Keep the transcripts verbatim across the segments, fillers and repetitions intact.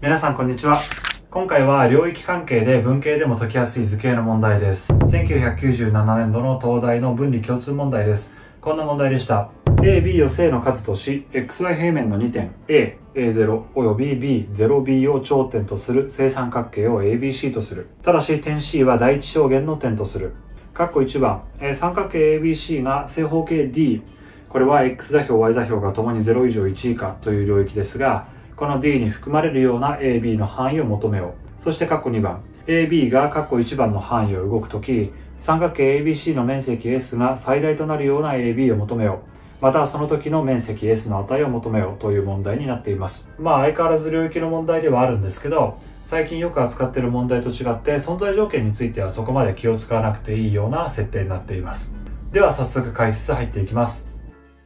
皆さんこんにちは。今回は領域関係で文系でも解きやすい図形の問題です。せんきゅうひゃくきゅうじゅうななねんどの東大の分離共通問題です。こんな問題でした。A、B を正の数とし、エックスワイ 平面のにてん A、エーゼロ および ビーゼロビー を頂点とする正三角形を エービーシー とする。ただし点 C は第一象限の点とする。括弧いちばん、三角形 エービーシー が正方形 D、これは X 座標、Y 座標がともにゼロ以上いち以下という領域ですが、この D に含まれるような エービー の範囲を求めよう。そして括弧にばん、エービー が括弧いちばんの範囲を動くとき、三角形 エービーシー の面積 S が最大となるような エービー を求めよう。またその時の面積 S の値を求めようという問題になっています。まあ相変わらず領域の問題ではあるんですけど、最近よく扱っている問題と違って存在条件についてはそこまで気を使わなくていいような設定になっています。では早速解説入っていきます。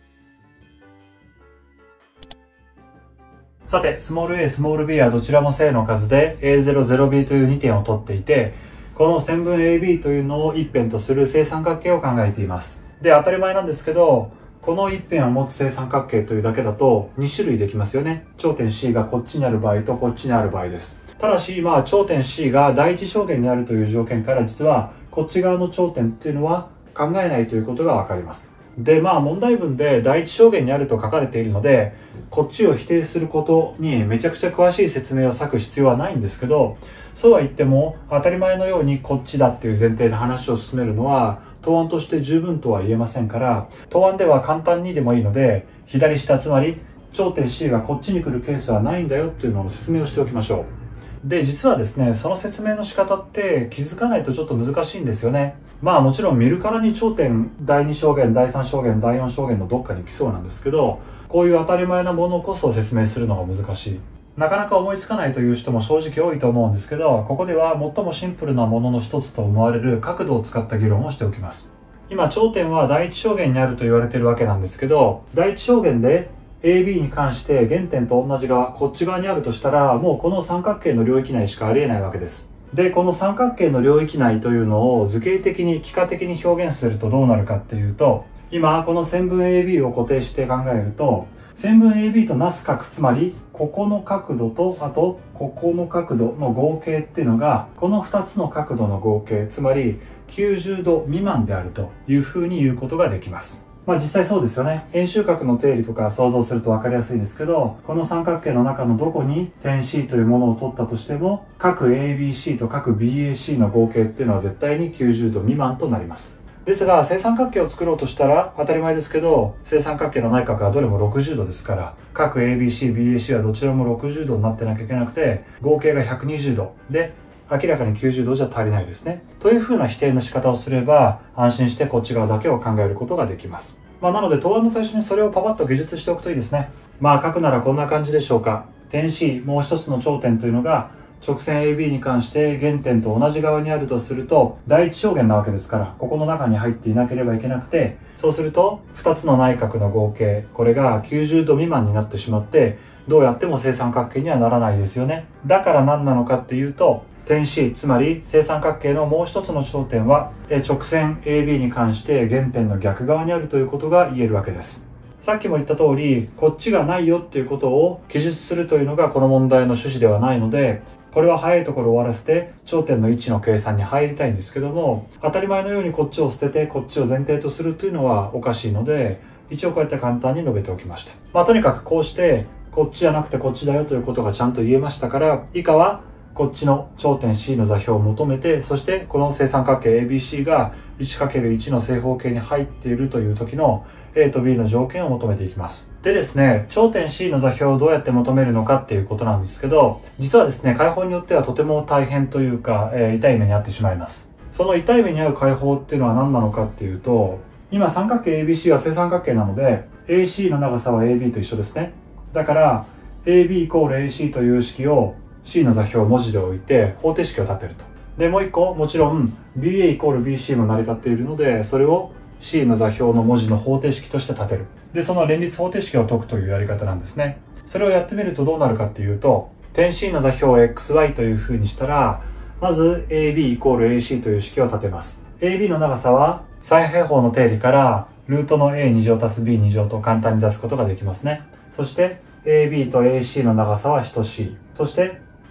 さて、スモール a、スモール b はどちらも正の数で エーゼロ、ゼロビー というにてんを取っていて、この線分 エービー というのを一辺とする正三角形を考えています。で、当たり前なんですけど、この一辺を持つ正三角形というだけだとに種類できますよね。頂点 C がこっちにある場合とこっちにある場合です。ただし、まあ頂点 C が第一象限にあるという条件から実はこっち側の頂点っていうのは考えないということがわかります。で、まあ問題文で第一象限にあると書かれているので、こっちを否定することにめちゃくちゃ詳しい説明を割く必要はないんですけど、そうは言っても当たり前のようにこっちだっていう前提で話を進めるのは答案として十分とは言えませんから、答案では簡単にでもいいので、左下、つまり頂点 C がこっちに来るケースはないんだよっていうのを説明をしておきましょう。で、実はですね、その説明の仕方って気づかないとちょっと難しいんですよね。まあもちろん見るからに頂点だいに象限、だいさん象限、だいよん象限のどっかに来そうなんですけど、こういう当たり前なものこそ説明するのが難しい。なかなか思いつかないという人も正直多いと思うんですけど、ここでは最もシンプルなものの一つと思われる角度を使った議論をしておきます。今頂点は第一象限にあると言われているわけなんですけど、第一象限で エービー に関して原点と同じ側、こっち側にあるとしたら、もうこの三角形の領域内しかありえないわけです。で、この三角形の領域内というのを図形的に幾何的に表現するとどうなるかっていうと、今この線分 エービー を固定して考えると、線分 エービー となす角、つまりここの角度とあとここの角度の合計っていうのが、このふたつの角度の合計、つまりきゅうじゅうど未満であるというふうに言うことができます。まあ実際そうですよね。円周角の定理とか想像すると分かりやすいですけど、この三角形の中のどこに点 C というものを取ったとしても、角 エービーシー と角 ビーエーシー の合計っていうのは絶対にきゅうじゅうど未満となります。ですが、正三角形を作ろうとしたら、当たり前ですけど、正三角形の内角はどれもろくじゅうどですから、角 エービーシー、ビーエーシー はどちらもろくじゅうどになってなきゃいけなくて、合計がひゃくにじゅうどで、明らかにきゅうじゅうどじゃ足りないですね。というふうな否定の仕方をすれば、安心してこっち側だけを考えることができます。まあ、なので、答案の最初にそれをパパッと記述しておくといいですね。まあ、書くならこんな感じでしょうか。点 C、もう一つの頂点というのが、直線 エービー に関して原点と同じ側にあるとすると、第一象限なわけですから、ここの中に入っていなければいけなくて、そうすると、ふたつの内角の合計、これがきゅうじゅうど未満になってしまって、どうやっても正三角形にはならないですよね。だから何なのかっていうと、点 C、つまり正三角形のもう一つの頂点は、直線 エービー に関して原点の逆側にあるということが言えるわけです。さっきも言った通り、こっちがないよっていうことを記述するというのがこの問題の趣旨ではないので、これは早いところ終わらせて頂点の位置の計算に入りたいんですけども、当たり前のようにこっちを捨ててこっちを前提とするというのはおかしいので、一応こうやって簡単に述べておきました。まあとにかくこうしてこっちじゃなくてこっちだよということがちゃんと言えましたから、以下はこっちの頂点 C の座標を求めて、そしてこの正三角形 エービーシー が いちかけるいち の正方形に入っているという時の A と B の条件を求めていきます。でですね、頂点 C の座標をどうやって求めるのかっていうことなんですけど、実はですね、解法によってはとても大変というか、えー、痛い目に遭ってしまいます。その痛い目に遭う解法っていうのは何なのかっていうと、今三角形 エービーシー は正三角形なので エーシー の長さは エービー と一緒ですね。だから エービー イコール エーシー という式を C の座標を文字で置いて方程式を立てると。で、もう一個、もちろん ビーエー イコール ビーシー も成り立っているので、それを C の座標の文字の方程式として立てる。で、その連立方程式を解くというやり方なんですね。それをやってみるとどうなるかっていうと、点 C の座標を エックスワイ というふうにしたら、まず エービー イコール エーシー という式を立てます。エービー の長さは再平方の定理からルートの A に乗足す B に乗と簡単に出すことができますね。そして エービー と エーシー の長さは等しい。そして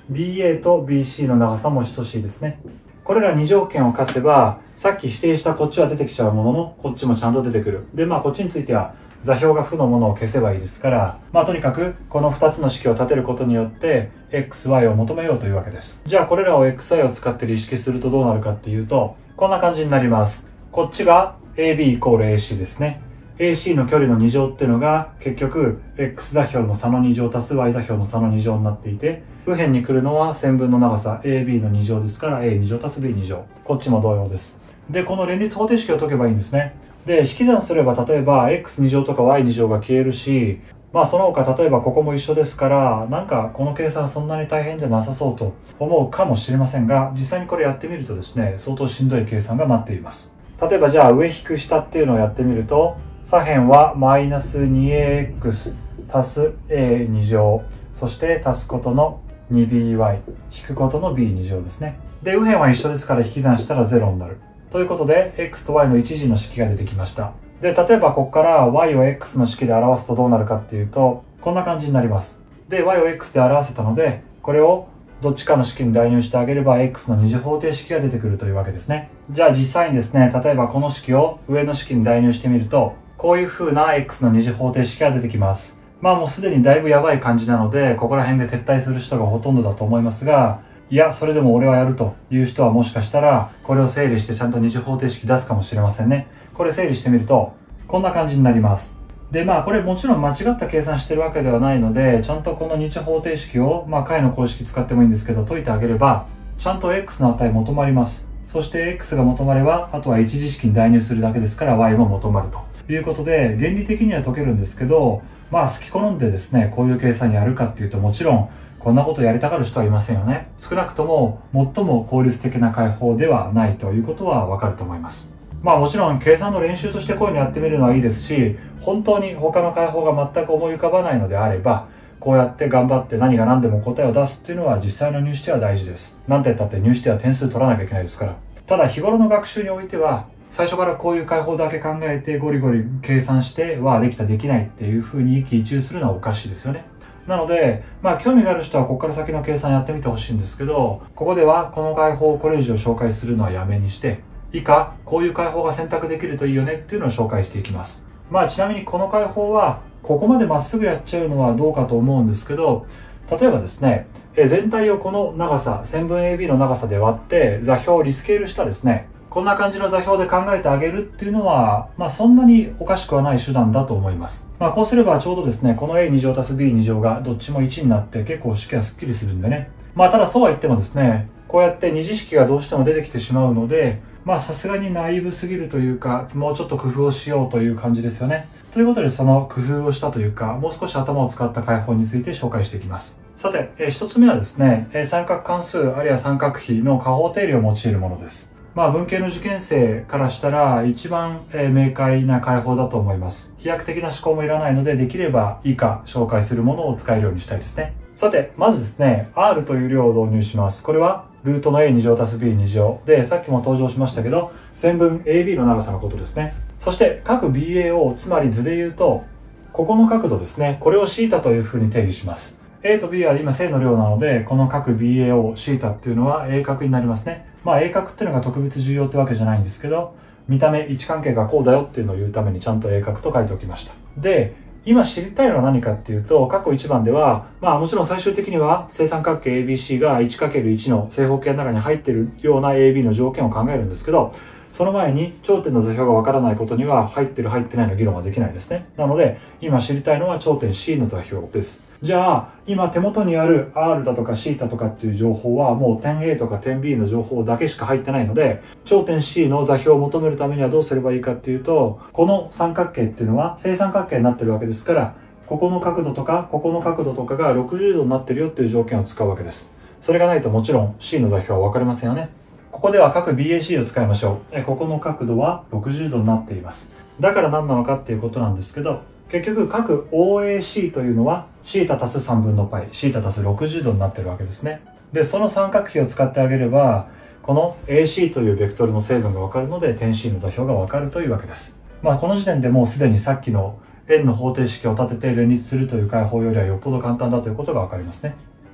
ビーエー と ビーシー の長さも等しいですね。これらに条件を課せば、さっき指定したこっちは出てきちゃうものの、こっちもちゃんと出てくる。で、まあこっちについては座標が負のものを消せばいいですから、まあとにかくこのふたつの式を立てることによって エックスワイ を求めようというわけです。じゃあこれらを エックスワイ を使って意識するとどうなるかっていうと、こんな感じになります。こっちが エービー イコール エーシー ですね。エーシー の距離のに乗っていうのが結局 X 座標の差のに乗足す Y 座標の差のに乗になっていて、右辺に来るのは線分の長さ エービー のに乗ですから エーに乗足す ビーに乗。こっちも同様です。で、この連立方程式を解けばいいんですね。で、引き算すれば例えば エックスに乗とか ワイに乗が消えるし、まあその他例えばここも一緒ですから、なんかこの計算そんなに大変じゃなさそうと思うかもしれませんが、実際にこれやってみるとですね、相当しんどい計算が待っています。例えばじゃあ上引く下っていうのをやってみると、左辺はマイナス にエーエックス 足す エーに乗、そして足すことの にビーワイ 引くことの ビーに乗ですね。で、右辺は一緒ですから引き算したらゼロになる。ということで X と Y の一次の式が出てきました。で、例えばここから Y を X の式で表すとどうなるかっていうと、こんな感じになります。で、Y を X で表せたので、これをどっちかの式に代入してあげれば X の二次方程式が出てくるというわけですね。じゃあ実際にですね、例えばこの式を上の式に代入してみると、こういう風な X の二次方程式が出てきます。まあもうすでにだいぶやばい感じなので、ここら辺で撤退する人がほとんどだと思いますが、いや、それでも俺はやるという人はもしかしたら、これを整理してちゃんと二次方程式出すかもしれませんね。これ整理してみると、こんな感じになります。で、まあこれもちろん間違った計算してるわけではないので、ちゃんとこの二次方程式を、まあ解の公式使ってもいいんですけど、解いてあげれば、ちゃんと X の値求まります。そして X が求まれば、あとは一次式に代入するだけですから Y も求まるということで、原理的には解けるんですけど、まあ好き好んでですね、こういう計算やるかっていうと、もちろんこんなことやりたがる人はいませんよね。少なくとも最も効率的な解法ではないということはわかると思います。まあもちろん計算の練習としてこういうのやってみるのはいいですし、本当に他の解法が全く思い浮かばないのであれば、こうやって頑張って何が何でも答えを出すっていうのは実際の入試では大事です。なんて言ったって入試では点数取らなきゃいけないですから。ただ日頃の学習においては、最初からこういう解法だけ考えてゴリゴリ計算してはできたできないっていう風に一喜一憂するのはおかしいですよね。なので、まあ興味がある人はここから先の計算やってみてほしいんですけど、ここではこの解法をこれ以上紹介するのはやめにして、以下、こういう解法が選択できるといいよねっていうのを紹介していきます。まあちなみにこの解法は、ここまでまっすぐやっちゃうのはどうかと思うんですけど、例えばですね、全体をこの長さ、線分 エービー の長さで割って座標をリスケールしたですね、こんな感じの座標で考えてあげるっていうのは、まあそんなにおかしくはない手段だと思います。まあこうすればちょうどですね、この エーに乗足す ビーに乗がどっちもいちになって結構式はスッキリするんでね。まあただそうは言ってもですね、こうやって二次式がどうしても出てきてしまうので、まあさすがにナイーブすぎるというか、もうちょっと工夫をしようという感じですよね。ということでその工夫をしたというか、もう少し頭を使った解法について紹介していきます。さて、え一つ目はですね、三角関数あるいは三角比の加法定理を用いるものです。まあ文系の受験生からしたら一番明快な解法だと思います。飛躍的な思考もいらないので、できれば以下紹介するものを使えるようにしたいですね。さて、まずですね、R という量を導入します。これはルートの エーに乗足す ビーに乗で、さっきも登場しましたけど、線分 エービー の長さのことですね。そして角 ビーエーオー、つまり図で言うと、ここの角度ですね、これを θ というふうに定義します。A と B は今正の量なので、この角 ビーエーオー、θ っていうのは鋭角になりますね。まあ鋭角っていうのが特別重要ってわけじゃないんですけど、見た目位置関係がこうだよっていうのを言うためにちゃんと鋭角と書いておきました。で、今知りたいのは何かっていうと、括弧いちばんでは、まあもちろん最終的には正三角形 エービーシー が いちかけるいち の正方形の中に入っているような エービー の条件を考えるんですけど、その前に頂点の座標がわからないことには入ってる入ってないの議論はできないですね。なので、今知りたいのは頂点 C の座標です。じゃあ、今手元にある R だとか θ とかっていう情報はもう点 A とか点 B の情報だけしか入ってないので、頂点 C の座標を求めるためにはどうすればいいかっていうと、この三角形っていうのは正三角形になってるわけですから、ここの角度とか、ここの角度とかがろくじゅうどになってるよっていう条件を使うわけです。それがないともちろん C の座標は分かりませんよね。ここでは角 ビーエーシー を使いましょう。ここの角度はろくじゅうどになっています。だから何なのかっていうことなんですけど、結局角 オーエーシー というのは θ 足すさんぶんの π、θ 足すろくじゅうどになってるわけですね。で、その三角比を使ってあげれば、この エーシー というベクトルの成分が分かるので、点 C の座標が分かるというわけです。まあこの時点でもうすでにさっきの円の方程式を立てて連立するという解法よりはよっぽど簡単だということが分かりますね。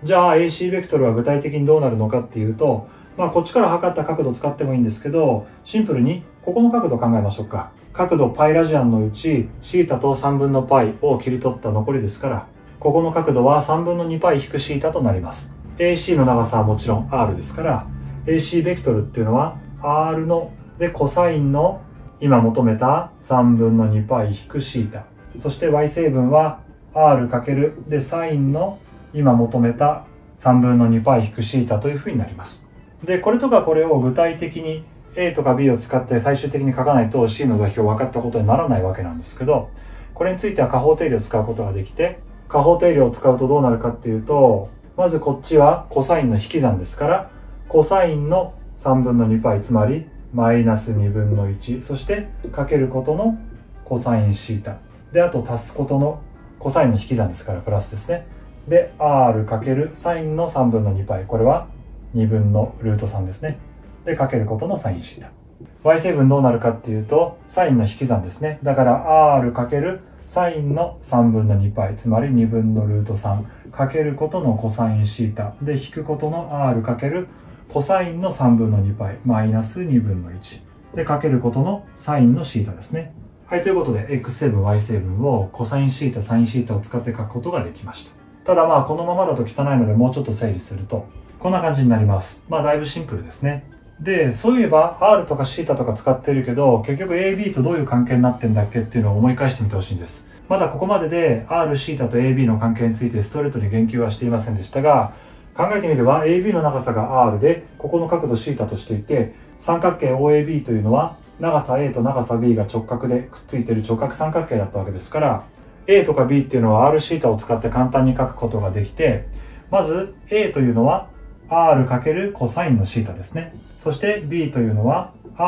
じゃあ エーシー ベクトルは具体的にどうなるのかっていうと、まあこっちから測った角度を使ってもいいんですけど、シンプルにここの角度を考えましょうか。角度 π ラジアンのうち θ とさんぶんの π を切り取った残りですから、ここの角度はさんぶんの に π 引く θ となります。エーシー の長さはもちろん r ですから、エーシー ベクトルっていうのは r のでコサインの今求めたさんぶんの に π 引く θ。そして y 成分は r かけるでサインの今求めたさんぶんの に π 引く θ というふうになります。で、これとかこれを具体的に A とか B を使って最終的に書かないと C の座標分かったことにならないわけなんですけど、これについては加法定理を使うことができて、加法定理を使うとどうなるかっていうと、まずこっちはコサインの引き算ですから、コサインのさんぶんの に π、つまりマイナスにぶんのいち、そしてかけることのコサイン θ。で、あと足すことのコサインの引き算ですからプラスですね。で、r かけるサインのさんぶんの に π。これはにぶんのルートさんですね。で、かけることのサイン θ。y 成分どうなるかっていうと、サインの引き算ですね。だから r かけるサインのさんぶんの に π、つまりにぶんのルートさん、かけることのコサイン θ。で、引くことの r かけるコサインのさんぶんの に π、マイナスにぶんのいち。で、かけることのサインの θ ですね。はい、ということで、x 成分、y 成分をコサイン θ、サイン θ を使って書くことができました。ただまあ、このままだと汚いので、もうちょっと整理すると、こんな感じになります。まあ、だいぶシンプルですね。で、そういえば R とか θ とか使ってるけど、結局 エービー とどういう関係になってんだっけっていうのを思い返してみてほしいんです。まだここまでで R、θ と エービー の関係についてストレートに言及はしていませんでしたが、考えてみれば エービー の長さが R で、ここの角度 θ としていて、三角形 オーエービー というのは長さ A と長さ B が直角でくっついている直角三角形だったわけですから、A とか B っていうのは R、θ を使って簡単に書くことができて、まず A というのは R× コサインの θ ですね。そして B というのは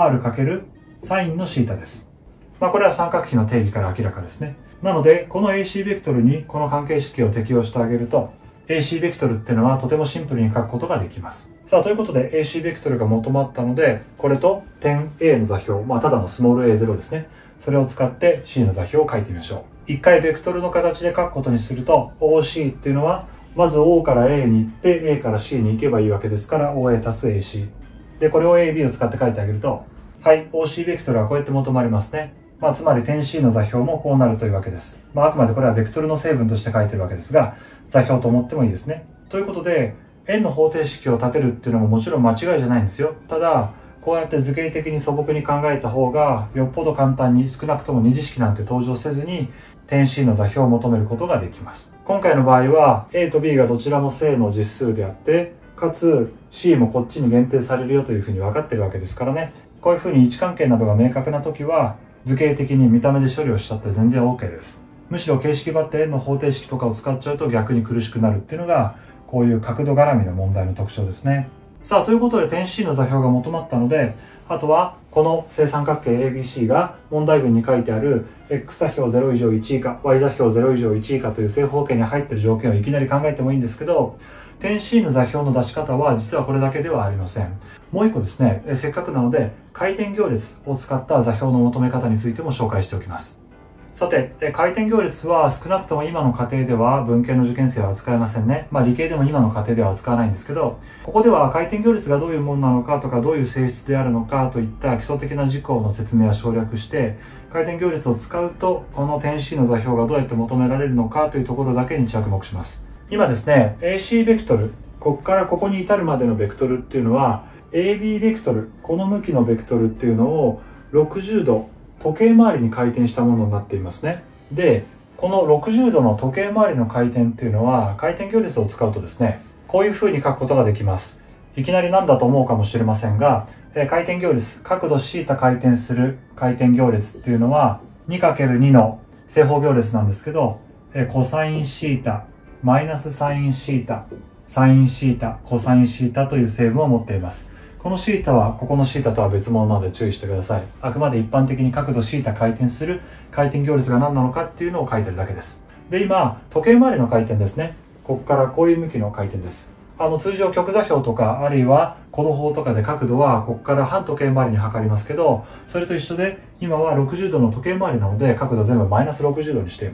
R× サインの θ です。まあこれは三角比の定義から明らかですね。なので、この エーシー ベクトルにこの関係式を適用してあげると、エーシー ベクトルっていうのはとてもシンプルに書くことができます。さあ、ということで エーシー ベクトルが求まったので、これと点 A の座標、まあただのスモール エーゼロ ですね。それを使って C の座標を書いてみましょう。一回ベクトルの形で書くことにすると、オーシー っていうのは、まず O から A に行って A から C に行けばいいわけですから オーエー 足す エーシー。で、これを エービー を使って書いてあげると、はい、オーシー ベクトルはこうやって求まりますね。まあ、つまり点 C の座標もこうなるというわけです。まあ、あくまでこれはベクトルの成分として書いてるわけですが、座標と思ってもいいですね。ということで、円の方程式を立てるっていうのももちろん間違いじゃないんですよ。ただ、こうやって図形的に素朴に考えた方が、よっぽど簡単に少なくとも二次式なんて登場せずに、点 C の座標を求めることができます。今回の場合は A と B がどちらも正の実数であって、かつ C もこっちに限定されるよというふうに分かってるわけですからね。こういうふうに位置関係などが明確な時は、図形的に見た目で処理をしちゃって全然 OK です。むしろ形式ばって円の方程式とかを使っちゃうと逆に苦しくなるっていうのが、こういう角度絡みの問題の特徴ですね。さあ、ということで点 C の座標が求まったので、あとはこの正三角形 エービーシー が問題文に書いてある x 座標ゼロ以上いち以下、y 座標ゼロ以上いち以下という正方形に入っている条件をいきなり考えてもいいんですけど、点 C の座標の出し方は実はこれだけではありません。もう一個ですね、せっかくなので回転行列を使った座標の求め方についても紹介しておきます。さて、回転行列は少なくとも今の課程では文系の受験生は扱えませんね。まあ理系でも今の課程では扱わないんですけど、ここでは回転行列がどういうものなのかとかどういう性質であるのかといった基礎的な事項の説明は省略して、回転行列を使うとこの点 C の座標がどうやって求められるのかというところだけに着目します。今ですね、エーシー ベクトル、ここからここに至るまでのベクトルっていうのは エービー ベクトル、この向きのベクトルっていうのをろくじゅうど時計回りに回転したものになっていますね。で、このろくじゅうどの時計回りの回転っていうのは回転行列を使うとですね、こういう風に書くことができます。いきなりなんだと思うかもしれませんが、回転行列、角度 θ 回転する回転行列っていうのは にかけるに の正方行列なんですけど、コサイン θ、マイナスサイン θ、サイン θ、コサイン θ という成分を持っています。この θ はここの θ とは別物なので注意してください。あくまで一般的に角度 θ 回転する回転行列が何なのかっていうのを書いてるだけです。で、今、時計回りの回転ですね。ここからこういう向きの回転です。あの、通常極座標とか、あるいは弧度法とかで角度はここから反時計回りに測りますけど、それと一緒で、今はろくじゅうどの時計回りなので、角度全部マイナスろくじゅうどにしています。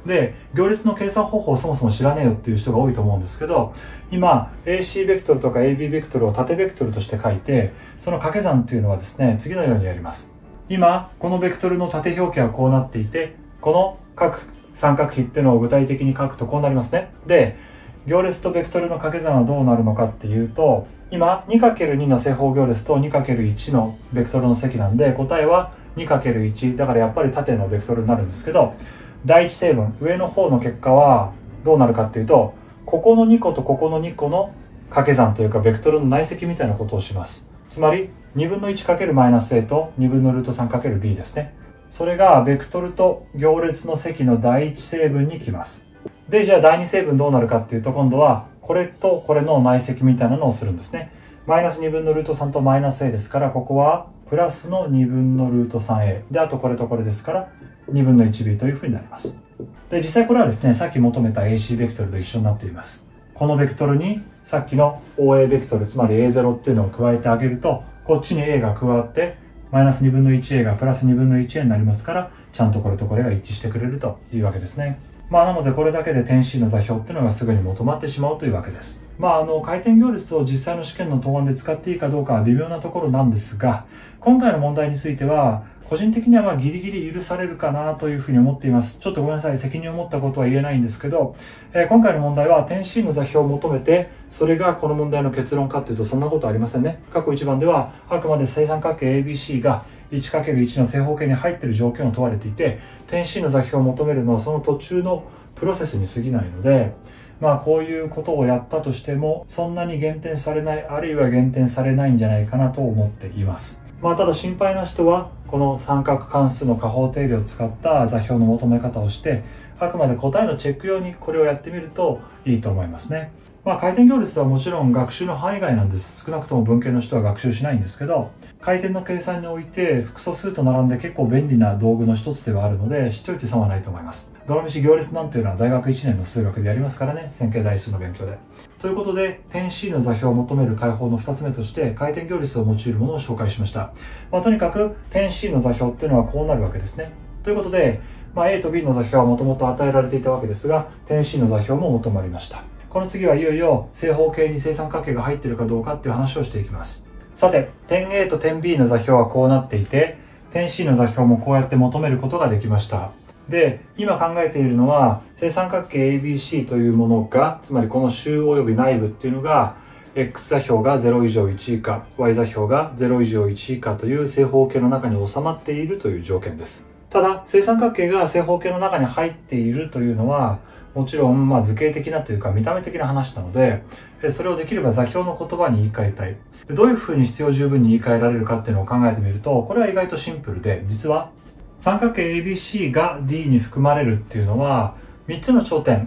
で、行列の計算方法をそもそも知らねえよっていう人が多いと思うんですけど、今 エーシー ベクトルとか エービー ベクトルを縦ベクトルとして書いて、その掛け算っていうのはですね、次のようにやります。今このベクトルの縦表記はこうなっていて、この各三角比っていうのを具体的に書くとこうなりますね。で、行列とベクトルの掛け算はどうなるのかっていうと、今 にかけるに の正方行列と にかけるいち のベクトルの積なんで、答えは にかけるいち だからやっぱり縦のベクトルになるんですけど、第一成分上の方の結果はどうなるかっていうと、ここのにことここのにこの掛け算というかベクトルの内積みたいなことをします。つまりにぶんのいち× マイナス a とにぶんのルート さん× b ですね。それがベクトルと行列の積の第一成分に来ます。で、じゃあ第二成分どうなるかっていうと、今度はこれとこれの内積みたいなのをするんですね。マイナスにぶんのルートさんとマイナス a ですから、ここはプラスのにぶんのルート さんエー で、あとこれとこれですからにぶんのいちビー というふうになります。で、実際これはですね、さっき求めた エーシー ベクトルと一緒になっています。このベクトルにさっきの オーエー ベクトル、つまり エーゼロ っていうのを加えてあげると、こっちに a が加わってマイナスにぶんのいちエー がプラスにぶんのいちエー になりますから、ちゃんとこれとこれが一致してくれるというわけですね。まあ、なのでこれだけで点 C の座標っていうのがすぐに求まってしまうというわけです。まあ、あの回転行列を実際の試験の答案で使っていいかどうかは微妙なところなんですが、今回の問題については個人的にはまあギリギリ許されるかなというふうに思っています。ちょっとごめんなさい、責任を持ったことは言えないんですけど、えー、今回の問題は点 C の座標を求めて、それがこの問題の結論かというとそんなことはありませんね。過去いちばんではあくまで正三角形 エービーシー が いちかけるいち の正方形に入っている条件を問われていて、点 C の座標を求めるのはその途中のプロセスに過ぎないので、まあこういうことをやったとしてもそんなに減点されない、あるいは減点されないんじゃないかなと思っています。まあただ心配な人はこの三角関数の加法定理を使った座標の求め方をして、あくまで答えのチェック用にこれをやってみるといいと思いますね。まあ回転行列はもちろん学習の範囲外なんです。少なくとも文系の人は学習しないんですけど、回転の計算において複素数と並んで結構便利な道具の一つではあるので、知っておいて損はないと思います。どのみち行列なんていうのは大学いちねんの数学でやりますからね、線形代数の勉強で。ということで、点 C の座標を求める解法のふたつめとして回転行列を用いるものを紹介しました。まあ、とにかく点 C の座標っていうのはこうなるわけですね。ということで、まあ、A と B の座標はもともと与えられていたわけですが、点 C の座標も求まりました。この次はいよいよ正方形に正三角形が入っているかどうかっていう話をしていきます。さて、点 A と点 B の座標はこうなっていて、点 C の座標もこうやって求めることができました。で、今考えているのは正三角形 エービーシー というものが、つまりこの周及び内部っていうのが X 座標がゼロ以上いち以下、Y 座標がゼロ以上いち以下という正方形の中に収まっているという条件です。ただ、正三角形が正方形の中に入っているというのは、もちろん、まあ、図形的なというか見た目的な話なので、それをできれば座標の言葉に言い換えたい。どういうふうに必要十分に言い換えられるかっていうのを考えてみると、これは意外とシンプルで、実は三角形 エービーシー が D に含まれるっていうのは、みっつの頂点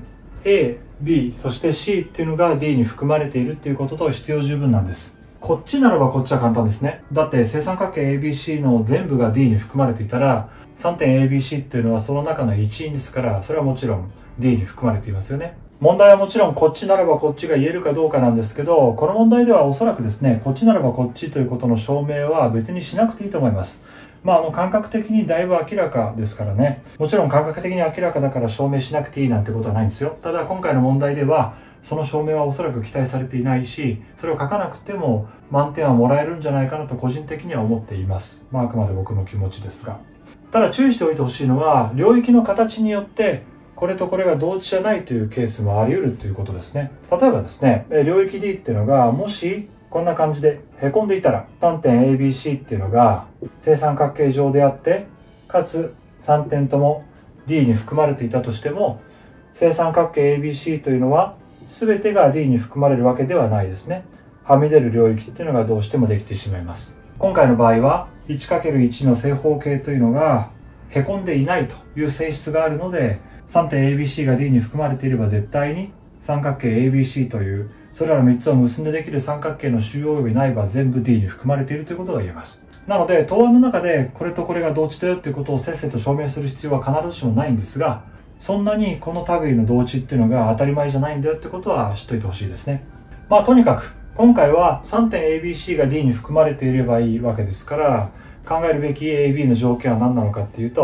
A、B、そして C っていうのが D に含まれているっていうことと必要十分なんです。こっちならばこっちは簡単ですね。だって正三角形 エービーシー の全部が D に含まれていたら、さんてんエービーシー っていうのはその中の一員ですから、それはもちろんD に含まれていますよね。問題はもちろんこっちならばこっちが言えるかどうかなんですけど、この問題ではおそらくですね、こっちならばこっちということの証明は別にしなくていいと思います。まあ、あの感覚的にだいぶ明らかですからね。もちろん感覚的に明らかだから証明しなくていいなんてことはないんですよ。ただ今回の問題ではその証明はおそらく期待されていないし、それを書かなくても満点はもらえるんじゃないかなと個人的には思っています。まあ、あくまで僕の気持ちですが。ただ注意しておいてほしいのは、領域の形によってこれとこれが同値じゃないというケースもあり得るということですね。例えばですね、領域 D っていうのがもしこんな感じでへこんでいたら、さんてんエービーシー っていうのが正三角形状であって、かつさんてんとも D に含まれていたとしても、正三角形 エービーシー というのは全てが D に含まれるわけではないですね。はみ出る領域っていうのがどうしてもできてしまいます。今回の場合は いちかけるいち の正方形というのがへこんでいないという性質があるので、さんてんエービーシー が D に含まれていれば絶対に三角形 エービーシー というそれらのみっつを結んでできる三角形の周応及び内部は全部 D に含まれているということが言えます。なので答案の中でこれとこれが同値だよということをせっせと証明する必要は必ずしもないんですが、そんなにこの類の同値っていうのが当たり前じゃないんだよってことは知っておいてほしいですね。まあとにかく今回は さんてんエービーシー が D に含まれていればいいわけですから、考えるべき エービー の条件は何なのかっていうと、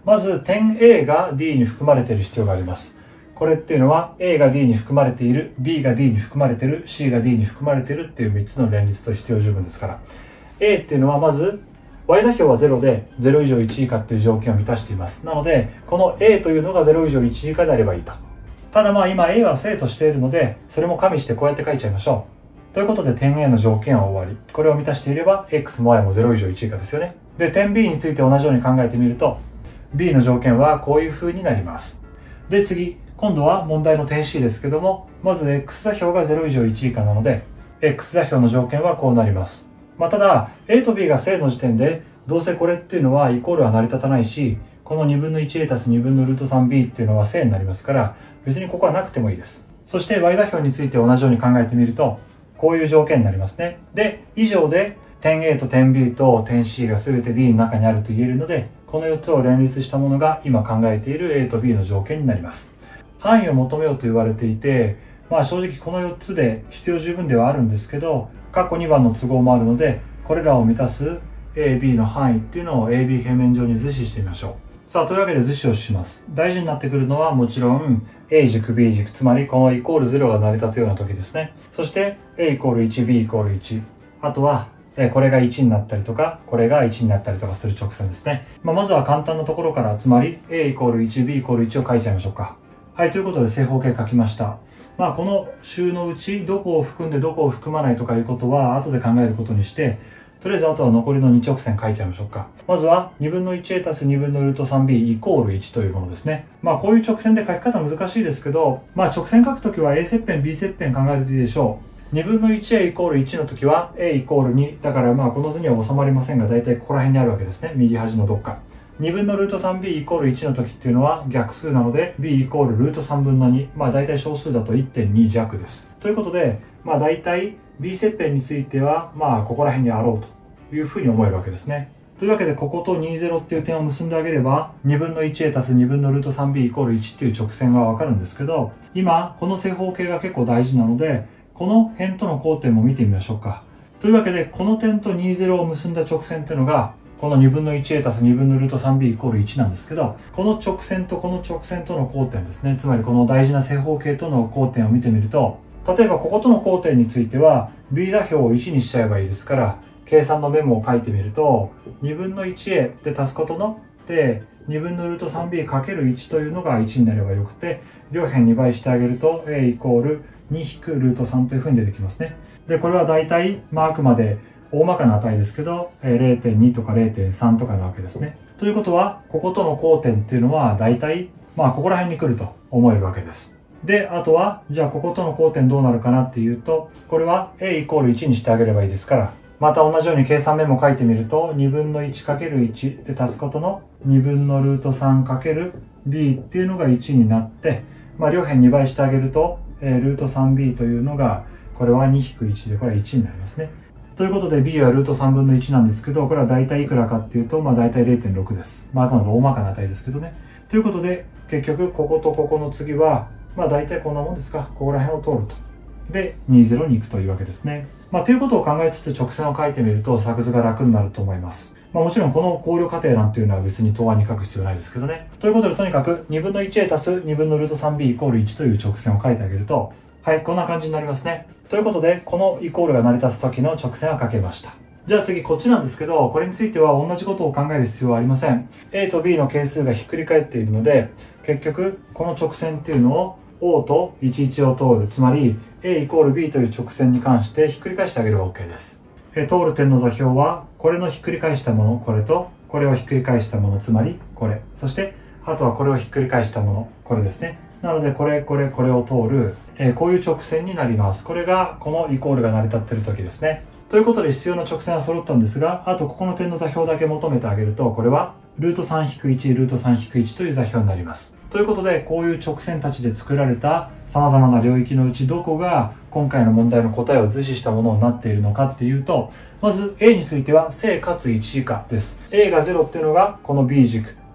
まず点 A が D に含まれている必要があります。これっていうのは A が D に含まれている、B が D に含まれている、C が D に含まれているっていうみっつの連立と必要十分ですから。A っていうのはまず Y 座標はゼロでゼロ以上いち以下っていう条件を満たしています。なので、この A というのがゼロ以上いち以下であればいいと。ただまあ今 A は正としているので、それも加味してこうやって書いちゃいましょう。ということで点 A の条件は終わり。これを満たしていれば X も Y もゼロ以上いち以下ですよね。で、点 B について同じように考えてみると、B の条件はこういう風になります。で、次。今度は問題の点 C ですけども、まず X 座標がゼロ以上いち以下なので、X 座標の条件はこうなります。まあ、ただ、A と B が正の時点で、どうせこれっていうのはイコールは成り立たないし、このにぶんの いちエー 足すにぶんのルート スリービー っていうのは正になりますから、別にここはなくてもいいです。そして Y 座標について同じように考えてみると、こういう条件になりますね。で、以上で点 A と点 B と点 C が全て D の中にあると言えるので、このよっつを連立したものが今考えている A と B の条件になります。範囲を求めようと言われていて、まあ正直このよっつで必要十分ではあるんですけど、括弧にばんの都合もあるので、これらを満たす A、B の範囲っていうのを エービー 平面上に図示してみましょう。さあ、というわけで図示をします。大事になってくるのはもちろん A 軸、B 軸、つまりこのイコールゼロが成り立つような時ですね。そして A イコールいち、B イコールいち。あとはこれがいちになったりとか、これがいちになったりとかする直線ですね。まあ、まずは簡単なところから、つまり A イコールいち、B イコールいちを書いちゃいましょうか。はい、ということで正方形書きました。まあ、この集のうち、どこを含んでどこを含まないとかいうことは、後で考えることにして、とりあえずあとは残りのに直線書いちゃいましょうか。まずは、にぶんのいちエー 足すにぶんのルート スリービー イコールいちというものですね。まあ、こういう直線で書き方難しいですけど、まあ、直線書くときは A 切片、B 切片考えるといいでしょう。にぶんのいちエー イコールいちのときは A イコールに。だからまあ、この図には収まりませんが、だいたいここら辺にあるわけですね。右端のどっか。にぶんのルート スリービー イコールいちの時っていうのは逆数なので B イコールルートさんぶんのに。まあ大体小数だと いってんに 弱です。ということで、まあ大体 B 切片についてはまあここら辺にあろうというふうに思えるわけですね。というわけでこことにじゅうっていう点を結んであげればにぶんのいちエー 足すにぶんのルート スリービー イコールいちっていう直線がわかるんですけど、今この正方形が結構大事なので、この辺との交点も見てみましょうか。というわけでこの点とにじゅうを結んだ直線っていうのがこのにぶんのいちエー 足すにぶんのルート スリービー イコールいちなんですけど、この直線とこの直線との交点ですね。つまりこの大事な正方形との交点を見てみると、例えばこことの交点については B 座標をいちにしちゃえばいいですから、計算のメモを書いてみると、にぶんのいちエー で足すことので、にぶんのルート スリービー かけるいちというのがいちになればよくて、両辺に倍してあげると A イコールに引くルートさんというふうに出てきますね。で、これはだいたい、まああくまで大まかな値ですけど、れいてんに とか れいてんさん とかなわけですね。ということは、こことの交点っていうのはだいたい、まあここら辺に来ると思えるわけです。で、あとは、じゃあこことの交点どうなるかなっていうと、これは A イコールいちにしてあげればいいですから、また同じように計算メモ書いてみると、にぶんのいちかけるいち で足すことのにぶんのルートさんかける B っていうのがいちになって、まあ両辺に倍してあげると、ルート スリービー というのが、これはに引くいちで、これはいちになりますね。ということで B はルートさんぶんのいちなんですけど、これは大体いくらかっていうと、まあ大体 れいてんろく です。まああくまで大まかな値ですけどね。ということで、結局こことここの次は、まあ大体こんなもんですか。ここら辺を通ると。で、にじゅうに行くというわけですね。まあということを考えつつ直線を書いてみると作図が楽になると思います。まあもちろんこの考慮過程なんていうのは別に答案に書く必要ないですけどね。ということでとにかくにぶんのいちエー 足すにぶんのルート スリービー イコールいちという直線を書いてあげると、はい、こんな感じになりますね。ということで、このイコールが成り立つ時の直線は書けました。じゃあ次こっちなんですけど、これについては同じことを考える必要はありません。A と B の係数がひっくり返っているので、結局この直線っていうのを O といちいちを通る、つまり A イコール B という直線に関してひっくり返してあげれば OK です。え通る点の座標は、これのひっくり返したもの、これと、これをひっくり返したもの、つまりこれ。そして、あとはこれをひっくり返したもの、これですね。なので、これ、これ、これを通る、えー、こういう直線になります。これが、このイコールが成り立っている時ですね。ということで必要な直線は揃ったんですが、あとここの点の座標だけ求めてあげると、これは、ルートさん引くいち、ルートさん引くいちという座標になります。ということで、こういう直線たちで作られた様々な領域のうちどこが今回の問題の答えを図示したものになっているのかっていうと、まず A については正かついち以下です。A がゼロっていうのがこの B 軸。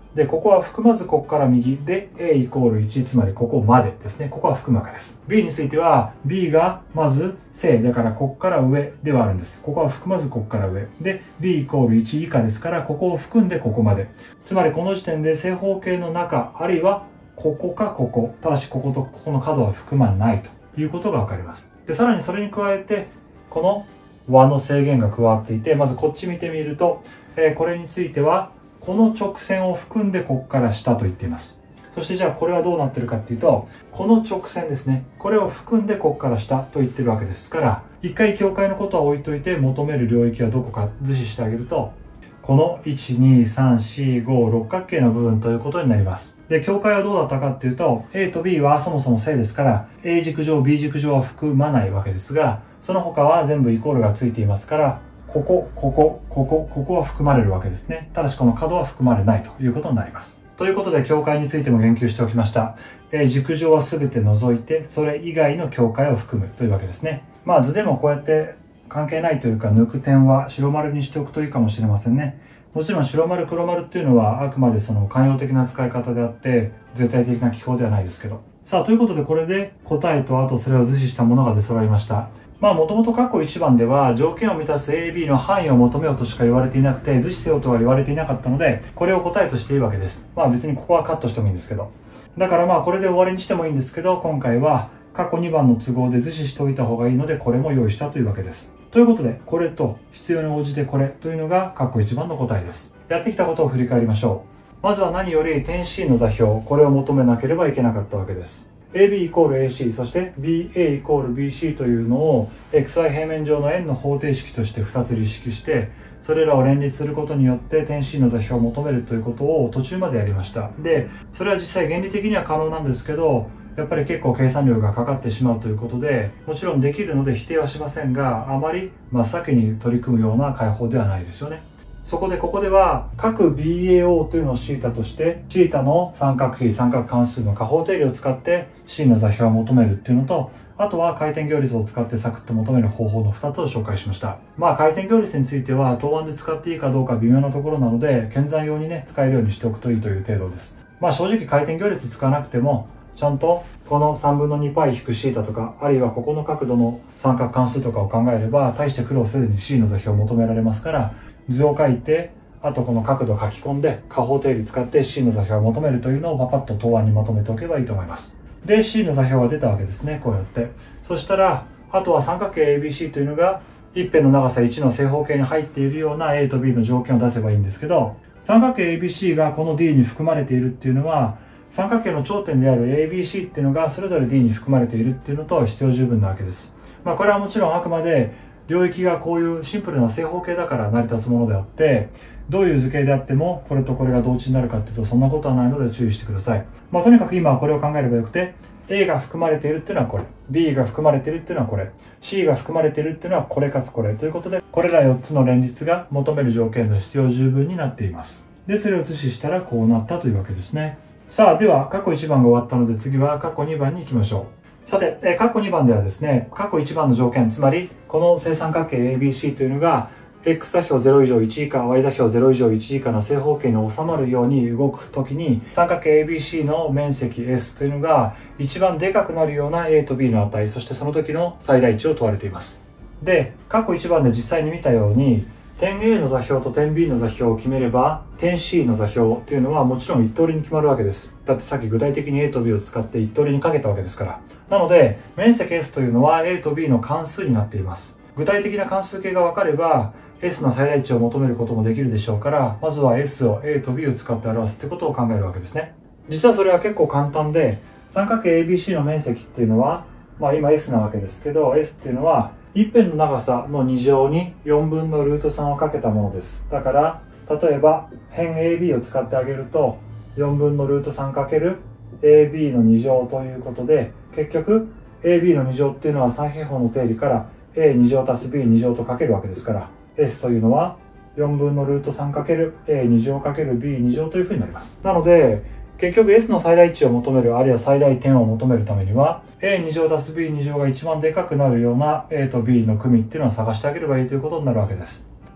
で、ここは含まずここから右で A イコールいち、つまりここまでですね。ここは含むわけです。B については B がまず正だからここから上ではあるんです。ここは含まずここから上で B イコールいち以下ですからここを含んでここまで。つまりこの時点で正方形の中あるいはここかここ。ただしこことここの角は含まないということがわかります。で、さらにそれに加えてこの和の制限が加わっていて、まずこっち見てみると、えー、これについてはこの直線を含んでここから下と言っています。そしてじゃあこれはどうなってるかっていうと、この直線ですね。これを含んでここから下と言ってるわけですから、一回境界のことは置いといて求める領域はどこか図示してあげると、このいち、に、さん、よん、ご、六角形の部分ということになります。で、境界はどうだったかっていうと、A と B はそもそも正ですから、A 軸上、B 軸上は含まないわけですが、その他は全部イコールがついていますから、ここ、ここ、ここ、ここは含まれるわけですね。ただしこの角は含まれないということになります。ということで境界についても言及しておきました。えー、軸上は全て除いて、それ以外の境界を含むというわけですね。まあ図でもこうやって関係ないというか抜く点は白丸にしておくといいかもしれませんね。もちろん白丸黒丸っていうのはあくまでその慣用的な使い方であって絶対的な記号ではないですけど。さあということでこれで答えとあとそれを図示したものが出揃いました。まあもともと括弧いちばんでは条件を満たす エービー の範囲を求めようとしか言われていなくて図示せよとは言われていなかったのでこれを答えとしていいわけです。まあ別にここはカットしてもいいんですけど。だからまあこれで終わりにしてもいいんですけど今回は括弧にばんの都合で図示しておいた方がいいのでこれも用意したというわけです。ということでこれと必要に応じてこれというのが括弧いちばんの答えです。やってきたことを振り返りましょう。まずは何より点 C の座標これを求めなければいけなかったわけです。エービー イコール エーシー そして ビーエー イコール ビーシー というのを エックスワイ 平面上の円の方程式としてふたつ立式してそれらを連立することによって点 C の座標を求めるということを途中までやりました。で、それは実際原理的には可能なんですけどやっぱり結構計算量がかかってしまうということでもちろんできるので否定はしませんがあまり真っ先に取り組むような解法ではないですよね。そこでここでは各 ビーエーオー というのを θ として θ の三角比三角関数の加法定理を使って C の座標を求めるっていうのとあとは回転行列を使ってサクッと求める方法のふたつを紹介しました。まあ回転行列については答案で使っていいかどうか微妙なところなので検算用にね使えるようにしておくといいという程度です。まあ正直回転行列使わなくてもちゃんとこのさんぶんの に π-θ とかあるいはここの角度の三角関数とかを考えれば大して苦労せずに C の座標を求められますから図を書いてあとこの角度書き込んで加法定理使って C の座標を求めるというのをパパッと答案にまとめておけばいいと思います。で C の座標が出たわけですね。こうやってそしたらあとは三角形 エービーシー というのが一辺の長さいちの正方形に入っているような A と B の条件を出せばいいんですけど三角形 エービーシー がこの D に含まれているっていうのは三角形の頂点である エービーシー っていうのがそれぞれ D に含まれているっていうのと必要十分なわけです。まあこれはもちろんあくまで領域がこういうシンプルな正方形だから成り立つものであってどういう図形であってもこれとこれが同値になるかっていうとそんなことはないので注意してください。まあとにかく今はこれを考えればよくて A が含まれているっていうのはこれ B が含まれているっていうのはこれ C が含まれているっていうのはこれかつこれということでこれらよっつの連立が求める条件の必要十分になっています。でそれを写ししたらこうなったというわけですね。さあでは括弧いちばんが終わったので次は括弧にばんに行きましょう。さて、え括弧にばんではですね、括弧いちばんの条件、つまりこの正三角形 エービーシー というのが x 座標ゼロ以上いち以下、y 座標ゼロ以上いち以下の正方形に収まるように動くときに三角形 エービーシー の面積 S というのが一番でかくなるような A と B の値、そしてその時の最大値を問われています。で、括弧いちばんで実際に見たように点 A の座標と点 B の座標を決めれば点 C の座標っていうのはもちろん一通りに決まるわけです。だってさっき具体的に A と B を使って一通りにかけたわけですから。なので面積 S というのは A と B の関数になっています。具体的な関数形が分かれば S の最大値を求めることもできるでしょうからまずは S を A と B を使って表すってことを考えるわけですね。実はそれは結構簡単で三角形 エービーシー の面積っていうのはまあ今 S なわけですけど S っていうのは一辺の長さのに乗によんぶんのルートさんをかけたものです。だから例えば辺 エービー を使ってあげるとよんぶんのルートさんかける エービー のに乗ということで結局 エービー のに乗っていうのは三平方の定理から エーに 乗足す ビーに 乗とかけるわけですから S というのはよんぶんのルートさんかける エーに 乗かける ビーに 乗というふうになります。なので結局 S の最大値を求めるあるいは最大点を求めるためには エーに 乗足す ビーに 乗が一番でかくなるような A と B の組っていうのを探してあげればいいということになるわけです。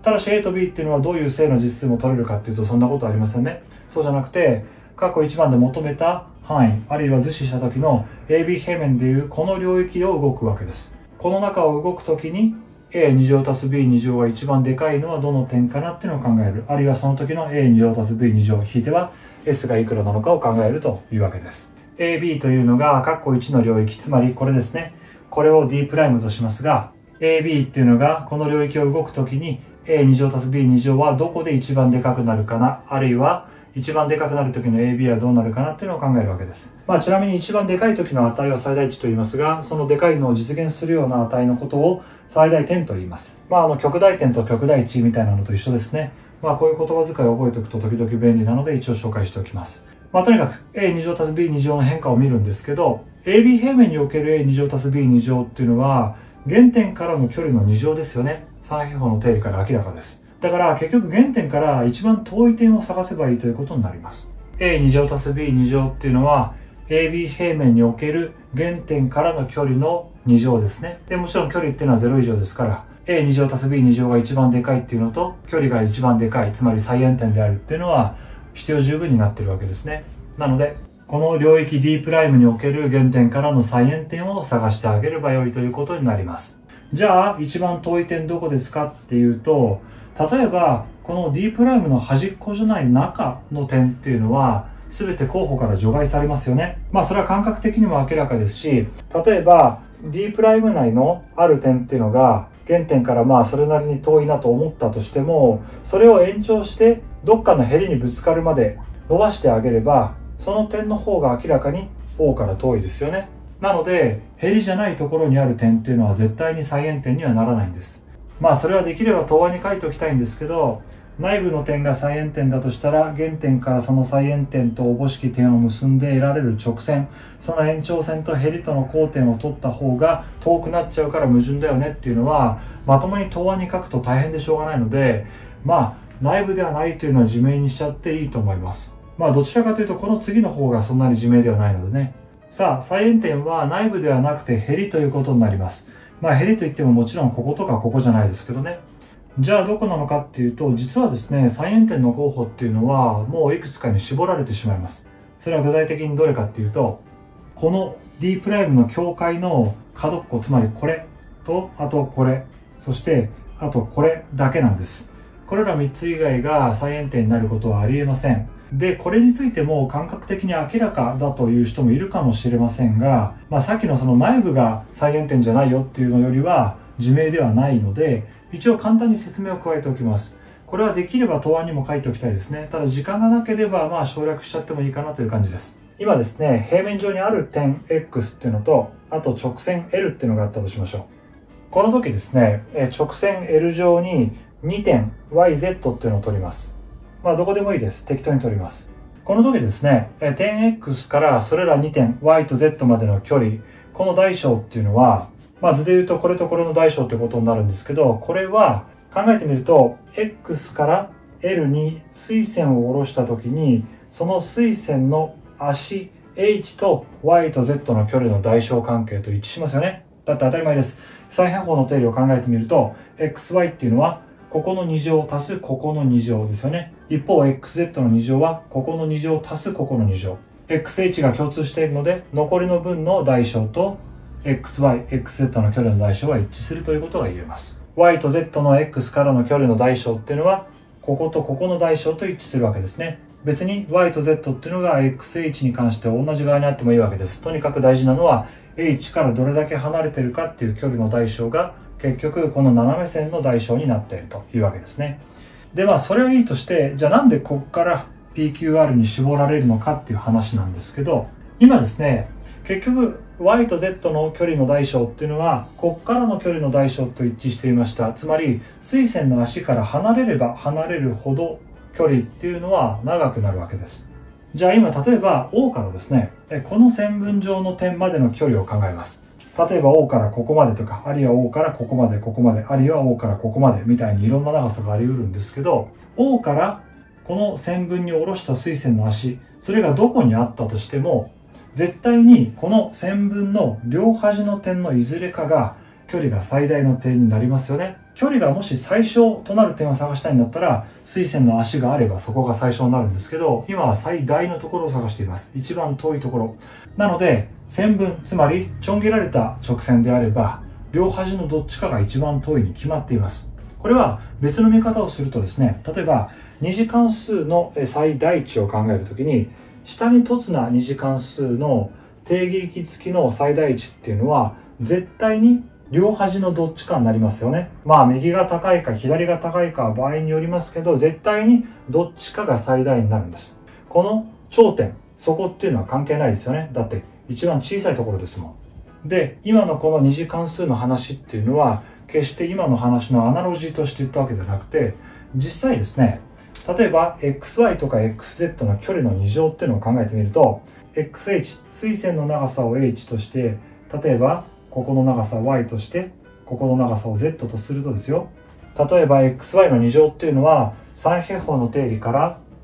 ただし A と B っていうのはどういう正の実数も取れるかっていうとそんなことはありませんね。そうじゃなくて、括弧いちばんで求めた範囲、あるいは図示した時の エービー 平面でいうこの領域を動くわけです。この中を動く時に エーに 乗足す ビーに 乗が一番でかいのはどの点かなっていうのを考える。あるいはその時の エーに 乗足す ビーに 乗、引いては S がいくらなのかを考えるというわけです。エービー というのが括弧いちの領域、つまりこれですね。これを D' としますが、エービー っていうのがこの領域を動く時に エーに 乗足す ビーに 乗はどこで一番でかくなるかな、あるいは一番でかくなる時の エービー はどうなるかなっていうのを考えるわけです。まあちなみに一番でかい時の値は最大値と言いますが、そのでかいのを実現するような値のことを最大点と言います。まああの極大点と極大値みたいなのと一緒ですね。まあこういう言葉遣いを覚えておくと時々便利なので一応紹介しておきます。まあとにかく エーに 乗足す ビーに 乗の変化を見るんですけど、エービー 平面における エーに 乗足す ビーに 乗っていうのは原点からの距離のに乗ですよね。三平方の定理から明らかです。だから結局原点から一番遠い点を探せばいいということになります。エーに 乗足す ビーに 乗っていうのは エービー 平面における原点からの距離のに乗ですね。でもちろん距離っていうのはゼロ以上ですから エーに 乗足す ビーに 乗が一番でかいっていうのと距離が一番でかい、つまり最遠点であるっていうのは必要十分になっているわけですね。なのでこの領域 D' における原点からの最遠点を探してあげればよいということになります。じゃあ一番遠い点どこですかっていうと、例えばこの D' の端っこじゃない中の点っていうのは全て候補から除外されますよね。まあそれは感覚的にも明らかですし、例えば D' 内のある点っていうのが原点からまあそれなりに遠いなと思ったとしても、それを延長してどっかのへりにぶつかるまで伸ばしてあげればその点の方が明らかに O から遠いですよね。なのでへりじゃないところにある点っていうのは絶対に最遠点にはならないんです。まあそれはできれば答案に書いておきたいんですけど、内部の点が最遠点だとしたら原点からその最遠点とおぼしき点を結んで得られる直線、その延長線とへりとの交点を取った方が遠くなっちゃうから矛盾だよねっていうのはまともに答案に書くと大変でしょうがないので、まあ内部ではないというのは自明にしちゃっていいと思います。まあどちらかというとこの次の方がそんなに自明ではないのでね。さあ最遠点は内部ではなくてへりということになります。まあへりといってももちろんこことかここじゃないですけどね。じゃあどこなのかっていうと、実はですね最遠点の候補っていうのはもういくつかに絞られてしまいます。それは具体的にどれかっていうと、この D' の境界の角っこ、つまりこれとあとこれ、そしてあとこれだけなんです。これらみっつ以外が最遠点になることはありえません。で、これについても感覚的に明らかだという人もいるかもしれませんが、まあ、さっきのその内部が最遠点じゃないよっていうのよりは自明ではないので、一応簡単に説明を加えておきます。これはできれば答案にも書いておきたいですね。ただ時間がなければまあ省略しちゃってもいいかなという感じです。今ですね、平面上にある点 X っていうのと、あと直線 L っていうのがあったとしましょう。この時ですね、直線 L 上ににてん ワイゼット っていうのを取ります。まあどこでもいいです。適当に取ります。この時ですね、点 X からそれらにてん Y と Z までの距離、この大小っていうのは、まあ図で言うとこれとこれの大小ってことになるんですけど、これは考えてみると X から L に垂線を下ろした時に、その垂線の足 H と Y と Z の距離の大小関係と一致しますよね。だって当たり前です。三平方の定理を考えてみると エックスワイ っていうのはここのに乗足すここのに乗ですよね。一方 エックスゼット のに乗はここのに乗足すここのに乗。エックスエイチ が共通しているので残りの分の大小と エックスワイ、エックスゼット の距離の大小は一致するということが言えます。Y と Z の X からの距離の大小っていうのはこことここの大小と一致するわけですね。別に Y と Z っていうのが エックスエイチ に関して同じ側にあってもいいわけです。とにかく大事なのは H からどれだけ離れてるかっていう距離の大小が結局この斜め線の大小になっているというわけですね。でまあそれはいいとして、じゃあなんでここから ピーキューアール に絞られるのかっていう話なんですけど、今ですね結局 Y と Z の距離の大小っていうのはここからの距離の大小と一致していました。つまり垂線の足から離れれば離れるほど距離っていうのは長くなるわけです。じゃあ今例えば O からですねこの線分上の点までの距離を考えます。例えば O からここまでとか、あるいは O からここまでここまで、あるいは O からここまでみたいにいろんな長さがあり得るんですけど、 O からこの線分に下ろした垂線の足、それがどこにあったとしても絶対にこの線分の両端の点のいずれかが距離が最大の点になりますよね。 距離がもし最小となる点を探したいんだったら、垂線の足があればそこが最小になるんですけど、今は最大のところを探しています。一番遠いところ。なので、線分、つまりちょん切られた直線であれば、両端のどっちかが一番遠いに決まっています。これは別の見方をするとですね、例えば二次関数の最大値を考えるときに、下に凸な二次関数の定義域付きの最大値っていうのは、絶対に両端のどっちかになりますよね。まあ右が高いか左が高いかは場合によりますけど、絶対にどっちかが最大になるんです。この頂点、そこっていうのは関係ないですよね。だって一番小さいところですもん。で、今のこの二次関数の話っていうのは、決して今の話のアナロジーとして言ったわけではなくて、実際ですね、例えば エックスワイ とか エックスゼット の距離の二乗っていうのを考えてみると、エックスエイチ、垂線の長さを h として、例えばここの長さを y として、ここの長さを z とするとですよ。例えば エックスワイ の二乗っていうのは、三平方の定理から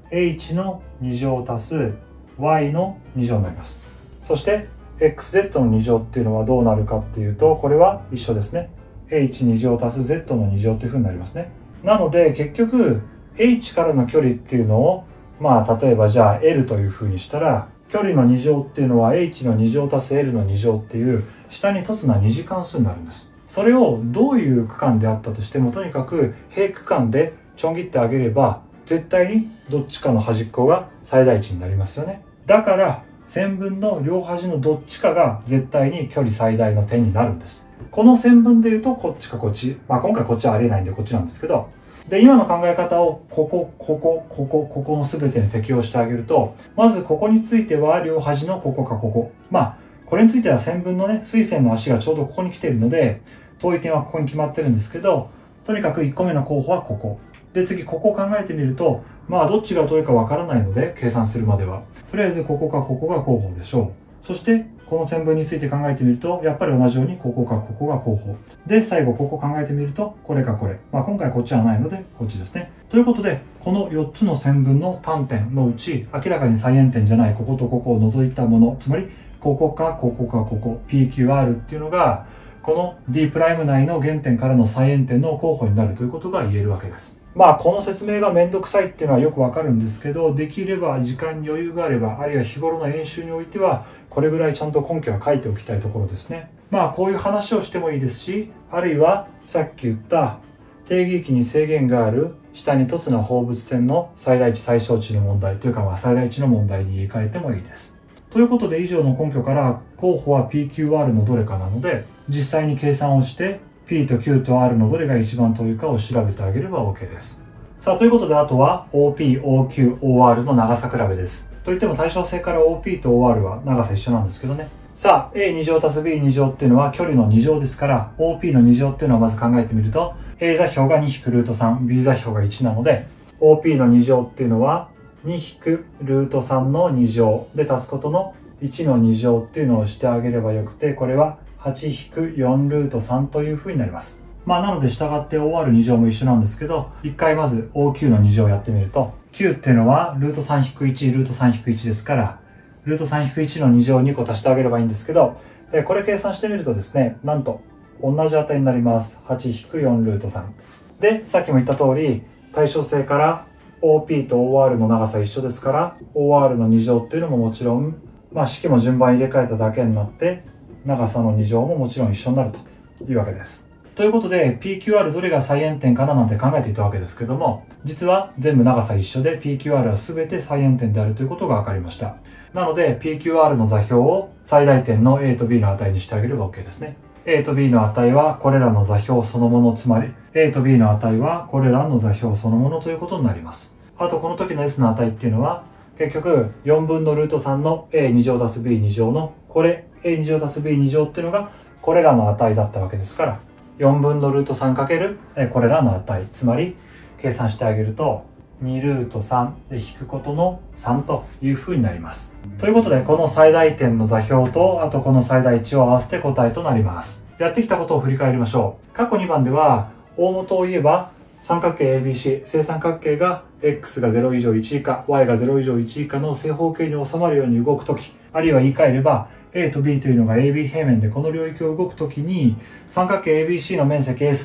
h の二乗足す y の二乗になります。そして エックスゼット の二乗っていうのはどうなるかっていうと、これは一緒ですね。h 二乗足す z の二乗というふうになりますね。なので結局 h からの距離っていうのを、まあ例えばじゃあ L というふうにしたら、距離の二乗っていうのは h の二乗足す L の二乗っていう下に凸な二次関数になるんです。それをどういう区間であったとしても、とにかく平区間でちょん切ってあげれば、絶対にどっちかの端っこが最大値になりますよね。だから線分の両端のどっちかが絶対に距離最大の点になるんです。この線分でいうとこっちかこっち。まあ今回こっちはありえないんでこっちなんですけど、で、今の考え方をここ、ここ、ここ、ここの全てに適用してあげると、まずここについては両端のここかここ。まあ、これについては線分のね、垂線の足がちょうどここに来ているので、遠い点はここに決まってるんですけど、とにかくいっこめの候補はここ。で、次ここを考えてみると、まあどっちが遠いかわからないので、計算するまでは。とりあえずここかここが候補でしょう。そして、この線分について考えてみると、やっぱり同じようにここかここが候補。で、最後ここ考えてみると、これかこれ。まあ今回こっちはないので、こっちですね。ということで、このよっつの線分の単点のうち、明らかに最円点じゃないこことここを除いたもの、つまり、ここかここかここ、ピーキューアール っていうのが、この D' 内の原点からの最円点の候補になるということが言えるわけです。まあこの説明がめんどくさいっていうのはよくわかるんですけど、できれば時間に余裕があれば、あるいは日頃の演習においては、これぐらいちゃんと根拠は書いておきたいところですね。まあこういう話をしてもいいですし、あるいはさっき言った定義域に制限がある下に凸な放物線の最大値最小値の問題というか、まあ最大値の問題に言い換えてもいいです。ということで以上の根拠から候補は ピーキューアール のどれかなので、実際に計算をして P と Q と R のどれが一番遠いかを調べてあげれば OK です。さあということであとは オーピー、オーキュー、オーアール の長さ比べです。といっても対称性から オーピー と オーアール は長さ一緒なんですけどね。さあ エーに 乗足す ビーに 乗っていうのは距離のに乗ですから オーピー のに乗っていうのをまず考えてみると A 座標がに引くルートさん、B 座標がいちなので オーピー のに乗っていうのはに引くルートさんのに乗で足すことのいちのに乗っていうのをしてあげればよくて、これははち引くよんルートさんというふうになります。まあなので従って オーアールに 乗も一緒なんですけど、一回まず オーキュー のに乗をやってみると、Q っていうのはルートさん引くいち、ルートさん引くいちですから、ルートさん引くいちのに乗をにこ足してあげればいいんですけど、これ計算してみるとですね、なんと同じ値になります。はち引くよんルートさん。で、さっきも言った通り、対称性から オーピー と オーアール の長さ一緒ですから、オーアール のに乗っていうのももちろん、まあ式も順番入れ替えただけになって、長さのに乗ももちろん一緒になるというわけです。ということで ピーキューアール どれが最円点かななんて考えていたわけですけども、実は全部長さ一緒で ピーキューアール は全て最円点であるということが分かりました。なので ピーキューアール の座標を最大点の A と B の値にしてあげれば OK ですね。A と B の値はこれらの座標そのもの、つまり A と B の値はこれらの座標そのものということになります。あとこの時の S の値っていうのは結局よんぶんのルートさんの エーに 乗足す ビーに 乗のこれ エーに 乗足す ビーに 乗っていうのがこれらの値だったわけですから、よんぶんのルートさんかけるこれらの値、つまり計算してあげるとにルートさんで引くことのさんというふうになります。ということでこの最大点の座標とあとこの最大値を合わせて答えとなります。やってきたことを振り返りましょう。過去にばんでは大元を言えば三角形 エービーシー、正三角形が x がゼロ以上いち以下、y がゼロ以上いち以下の正方形に収まるように動くとき、あるいは言い換えれば A と B というのが エービー 平面でこの領域を動くときに三角形 エービーシー の面積 S、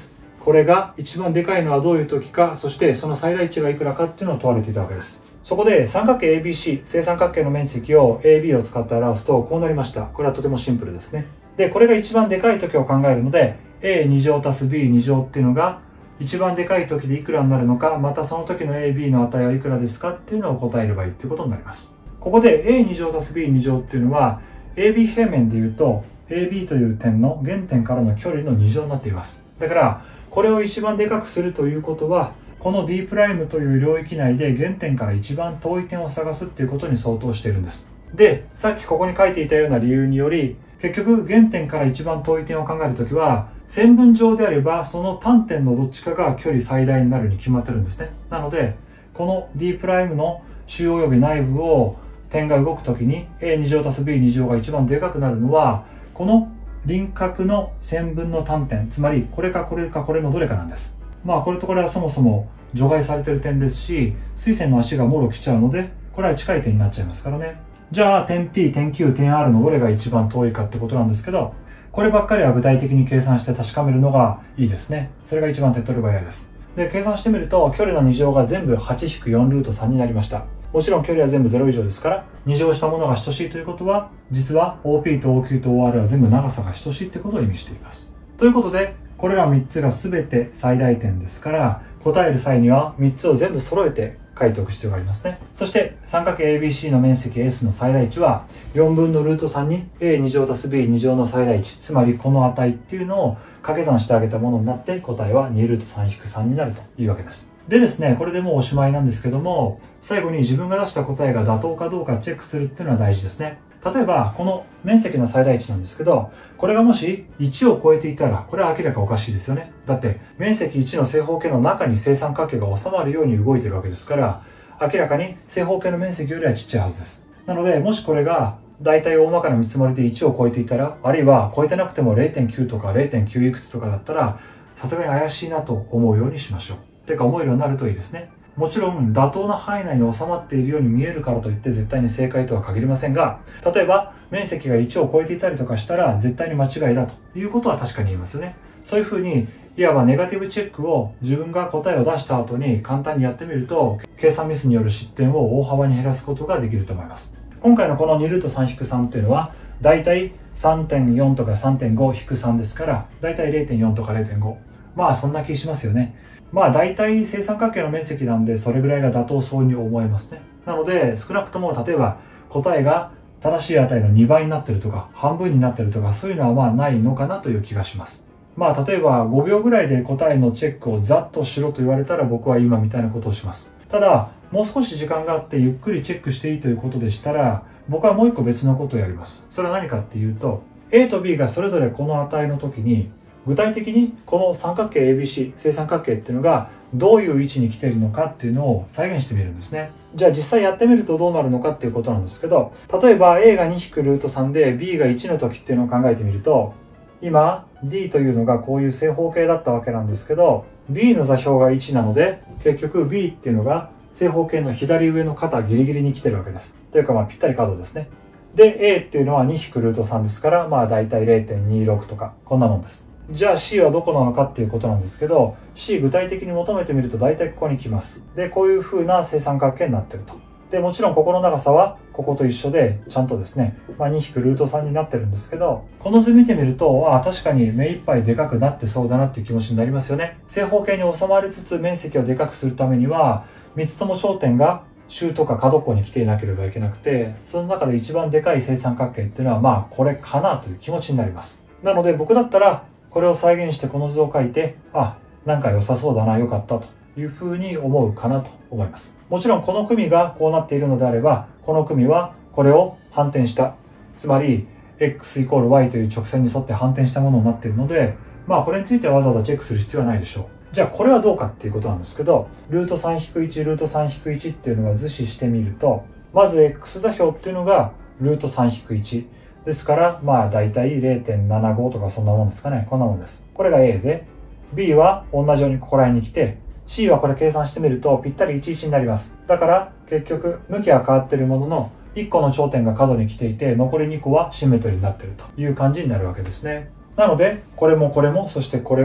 これが一番でかいのはどういう時か、そしてその最大値がいくらかっていうのを問われているわけです。そこで三角形 エービーシー、正三角形の面積を エービー を使って表すとこうなりました。これはとてもシンプルですね。で、これが一番でかい時を考えるので、エーに 乗足す ビーに 乗っていうのが一番でかい時でいくらになるのか、またその時の エービー の値はいくらですかっていうのを答えればいいっていうことになります。ここで エーに 乗足す ビーに 乗っていうのは エービー 平面でいうと エービー という点の原点からの距離のに乗になっています。だからこれを一番でかくするということは、この D' という領域内で原点から一番遠い点を探すっていうことに相当しているんです。で、さっきここに書いていたような理由により、結局原点から一番遠い点を考えるときは、線分上であればその端点のどっちかが距離最大になるに決まってるんですね。なので、この D' の周及び内部を点が動くときに エーに 乗足す ビーに 乗が一番でかくなるのは、この輪郭の線分の端点、つまりこれかこれかこれのどれかなんです。まあこれとこれはそもそも除外されてる点ですし、垂線の足がもろ来ちゃうので、これは近い点になっちゃいますからね。じゃあ点 P、点 Q、点 R のどれが一番遠いかってことなんですけど、こればっかりは具体的に計算して確かめるのがいいですね。それが一番手っ取り早いです。で、計算してみると距離のに乗が全部 はちひくよんルートさんになりました。もちろん距離は全部ゼロ以上ですから、に乗したものが等しいということは、実は オーピー と オーキュー と オーアール は全部長さが等しいということを意味しています。ということで、これらみっつが全て最大点ですから、答える際にはみっつを全部揃えて書いておく必要がありますね。そして三角形 エービーシー の面積 S の最大値はよんぶんのルートさんに エーに 乗足す ビーに 乗の最大値、つまりこの値っていうのを掛け算してあげたものになって、答えはにルートさん引くさんになるというわけです。でですね、これでもうおしまいなんですけども、最後に自分が出した答えが妥当かどうかチェックするっていうのは大事ですね。例えばこの面積の最大値なんですけど、これがもしいちを超えていたらこれは明らかおかしいですよね。だって面積いちの正方形の中に正三角形が収まるように動いてるわけですから、明らかに正方形の面積よりはちっちゃいはずです。なのでもしこれが大体大まかな見積もりでいちを超えていたら、あるいは超えてなくても れいてんきゅう とか れいてんきゅう いくつとかだったら、さすがに怪しいなと思うようにしましょう。てか思えるようになるといいですね。もちろん妥当な範囲内に収まっているように見えるからといって絶対に正解とは限りませんが、例えば面積がいちを超えていたりとかしたら絶対に間違いだということは確かに言えますよね。そういうふうにいわばネガティブチェックを自分が答えを出した後に簡単にやってみると、計算ミスによる失点を大幅に減らすことができると思います。今回のこのにルートさん引くさんというのはだいたい さんてんよん とか さんてんご 引くさんですから、だいたい れいてんよん とか れいてんご、まあそんな気しますよね。まあ大体正三角形の面積なんでそれぐらいが妥当そうに思えますね。なので少なくとも例えば答えが正しい値のにばいになってるとか半分になってるとか、そういうのはまあないのかなという気がします。まあ例えばごびょうぐらいで答えのチェックをざっとしろと言われたら僕は今みたいなことをします。ただもう少し時間があってゆっくりチェックしていいということでしたら、僕はもう一個別のことをやります。それは何かっていうと、 A と B がそれぞれこの値の時に具体的にこの三角形 エービーシー 正三角形っていうのがどういう位置に来ているのかっていうのを再現してみるんですね。じゃあ実際やってみるとどうなるのかっていうことなんですけど、例えば A がに引くルートさんで B がいちの時っていうのを考えてみると、今 D というのがこういう正方形だったわけなんですけど、 B の座標がいちなので結局 B っていうのが正方形の左上の肩ギリギリに来てるわけです。というかまあぴったり角ですね。で A っていうのはに引くルートさんですから、まあだいたい れいてんにろく とかこんなもんです。じゃあ C はどこなのかっていうことなんですけど、 C 具体的に求めてみると大体ここに来ます。でこういう風な正三角形になってると。でもちろんここの長さはここと一緒でちゃんとですね、まあ、に引くルートさんになってるんですけど、この図見てみると、ああ確かに目いっぱいでかくなってそうだなっていう気持ちになりますよね。正方形に収まりつつ面積をでかくするためにはみっつとも頂点が周とか角っこに来ていなければいけなくて、その中で一番でかい正三角形っていうのはまあこれかなという気持ちになります。なので僕だったらこれを再現してこの図を書いて、あ、なんか良さそうだな、良かったというふうに思うかなと思います。もちろんこの組がこうなっているのであれば、この組はこれを反転した、つまり x イコール y という直線に沿って反転したものになっているので、まあこれについてはわざわざチェックする必要はないでしょう。じゃあこれはどうかっていうことなんですけど、ルートさん引くいち、ルートさん引くいちっていうのは図示してみると、まず x 座標っていうのがルートさん引くいち。ですから、まあ大体 れいてんななご とかそんなもんですかね。こんなもんです。これが A で、B は同じようにここら辺に来て、C はこれ計算してみるとぴったりいちいちになります。だから結局向きは変わっているものの、いっこの頂点が角に来ていて、残りにこはシンメトリーになっているという感じになるわけですね。なので、これもこれも、そしてこれも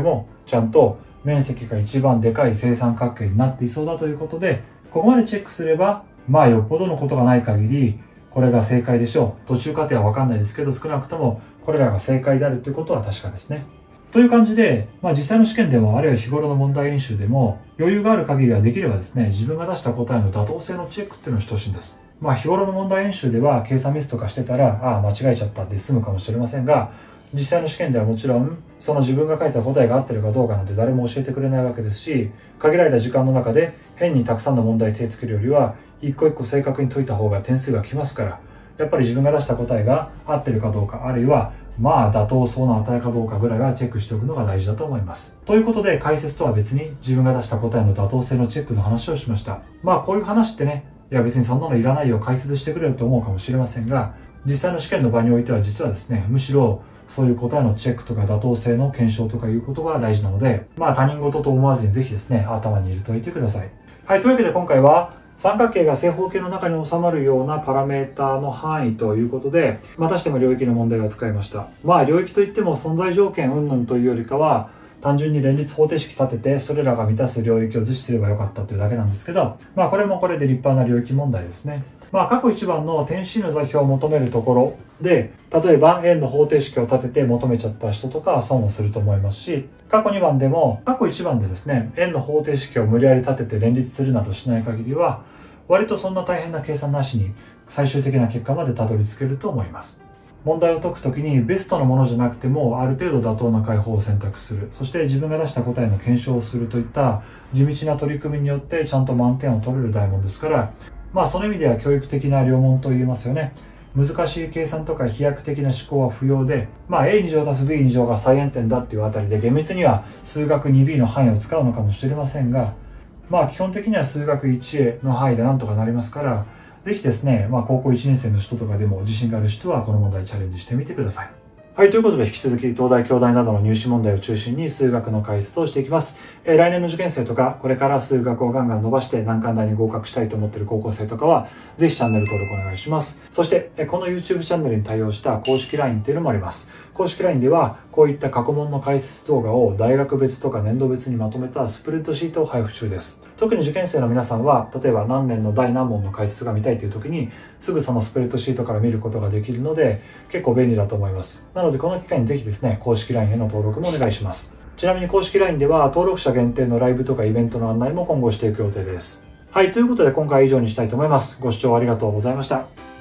ちゃんと面積が一番でかい正三角形になっていそうだということで、ここまでチェックすれば、まあよっぽどのことがない限り、これが正解でしょう。途中過程はわかんないですけど、少なくともこれらが正解であるということは確かですね。という感じで、まあ、実際の試験でも、あるいは日頃の問題演習でも、余裕がある限りはできればですね、自分が出した答えの妥当性のチェックっていうのをしてほしいんです。まあ、日頃の問題演習では、計算ミスとかしてたら、ああ、間違えちゃったって済むかもしれませんが、実際の試験ではもちろん、その自分が書いた答えが合ってるかどうかなんて誰も教えてくれないわけですし、限られた時間の中で変にたくさんの問題手つけるよりは、一個一個正確に解いた方が点数がきますから、やっぱり自分が出した答えが合ってるかどうか、あるいはまあ妥当そうな値かどうかぐらいはチェックしておくのが大事だと思います。ということで、解説とは別に自分が出した答えの妥当性のチェックの話をしました。まあこういう話ってね、いや別にそんなのいらないよ、解説してくれよと思うかもしれませんが、実際の試験の場においては実はですね、むしろそういう答えのチェックとか妥当性の検証とかいうことが大事なので、まあ他人事と思わずにぜひですね、頭に入れておいてください。はい、というわけで今回は、三角形が正方形の中に収まるようなパラメータの範囲ということで、またしても領域の問題を使いました。まあ領域といっても存在条件云々というよりかは、単純に連立方程式立てて、それらが満たす領域を図示すればよかったというだけなんですけど、まあこれもこれで立派な領域問題ですね。まあ過去一番の点 C の座標を求めるところで、例えば円の方程式を立てて求めちゃった人とかは損をすると思いますし、過去にばんでも、過去いちばんでですね、円の方程式を無理やり立てて連立するなどしない限りは、割とそんな大変な計算なしに最終的な結果までたどり着けると思います。問題を解くときにベストのものじゃなくてもある程度妥当な解法を選択する。そして自分が出した答えの検証をするといった地道な取り組みによってちゃんと満点を取れる大問ですから、まあその意味では教育的な良問と言えますよね。難しい計算とか飛躍的な思考は不要で、まあ エーに 乗足す ビーに 乗が再円点だっていうあたりで厳密には数学 にビー の範囲を使うのかもしれませんが、まあ基本的には数学 いちエー の範囲でなんとかなりますから、ぜひですね、まあ高校いちねん生の人とかでも自信がある人はこの問題チャレンジしてみてください。はい、ということで引き続き東大京大などの入試問題を中心に数学の解説をしていきます。えー、来年の受験生とか、これから数学をガンガン伸ばして難関大に合格したいと思っている高校生とかは、ぜひチャンネル登録お願いします。そして、えー、この YouTube チャンネルに対応した公式 ライン っていうのもあります。公式 ライン では、こういった過去問の解説動画を大学別とか年度別にまとめたスプレッドシートを配布中です。特に受験生の皆さんは、例えば何年の第何問の解説が見たいという時に、すぐそのスプレッドシートから見ることができるので、結構便利だと思います。なので、この機会にぜひですね、公式 ライン への登録もお願いします。ちなみに公式 ライン では、登録者限定のライブとかイベントの案内も今後していく予定です。はい、ということで今回は以上にしたいと思います。ご視聴ありがとうございました。